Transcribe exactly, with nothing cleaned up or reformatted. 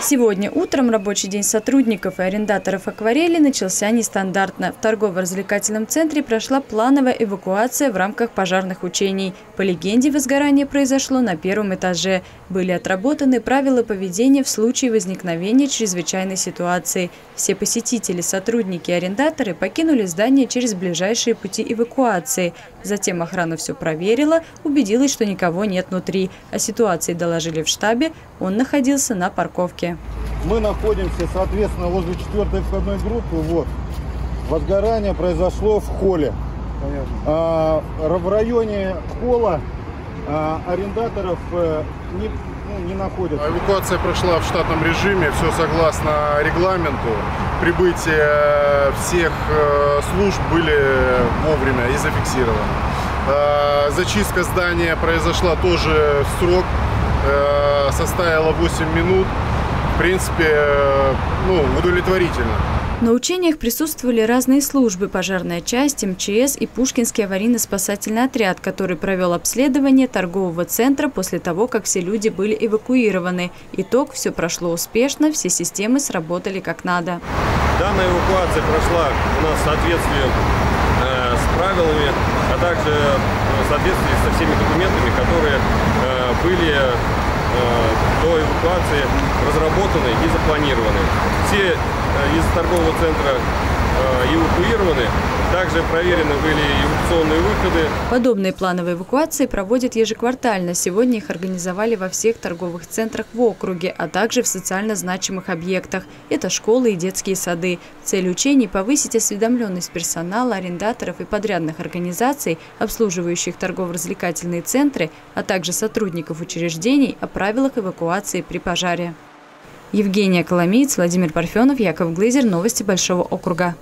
Сегодня утром рабочий день сотрудников и арендаторов акварели начался нестандартно. В торгово-развлекательном центре прошла плановая эвакуация в рамках пожарных учений. По легенде, возгорание произошло на первом этаже. Были отработаны правила поведения в случае возникновения чрезвычайной ситуации. Все посетители, сотрудники и арендаторы покинули здание через ближайшие пути эвакуации. Затем охрана все проверила, убедилась, что никого нет внутри. О ситуации доложили в штабе, он находился на парковке. Мы находимся, соответственно, возле четвертой входной группы. Вот. Возгорание произошло в холле. А, в районе холла а, арендаторов а, не, ну, не находятся. Эвакуация прошла в штатном режиме, все согласно регламенту. Прибытие всех служб были вовремя и зафиксированы. А, зачистка здания произошла тоже в срок, а, составила восемь минут. В принципе, ну, удовлетворительно. На учениях присутствовали разные службы – пожарная часть, эм че эс и Пушкинский аварийно-спасательный отряд, который провел обследование торгового центра после того, как все люди были эвакуированы. Итог – все прошло успешно, все системы сработали как надо. Данная эвакуация прошла у нас в соответствии э, с правилами, а также в соответствии со всеми документами, которые э, были до эвакуации разработаны и запланированы. Все из торгового центра эвакуированы. Также проверены были эвакуационные выходы. Подобные плановые эвакуации проводят ежеквартально. Сегодня их организовали во всех торговых центрах в округе, а также в социально значимых объектах. Это школы и детские сады. Цель учений – повысить осведомленность персонала, арендаторов и подрядных организаций, обслуживающих торгово-развлекательные центры, а также сотрудников учреждений о правилах эвакуации при пожаре. Евгения Коломиец, Владимир Парфенов, Яков Глызер. Новости Большого округа.